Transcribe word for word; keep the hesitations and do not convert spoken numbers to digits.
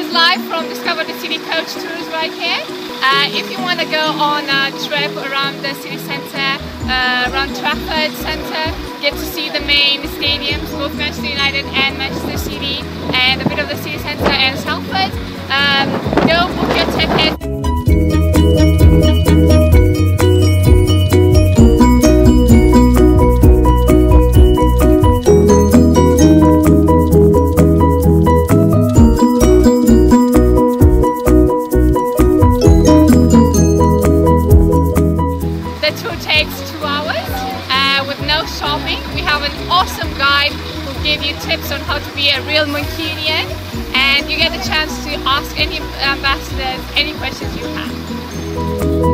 is live from Discover the City Coach Tours right here. Uh, if you want to go on a trip around the city centre, uh, around Trafford Centre, get to see the main stadiums, both Manchester United and Manchester City, and a bit of the city centre and Salford, um, go book your ticket. Two hours uh, with no shopping. We have an awesome guide who will give you tips on how to be a real Mancunian, and you get a chance to ask any ambassadors any questions you have.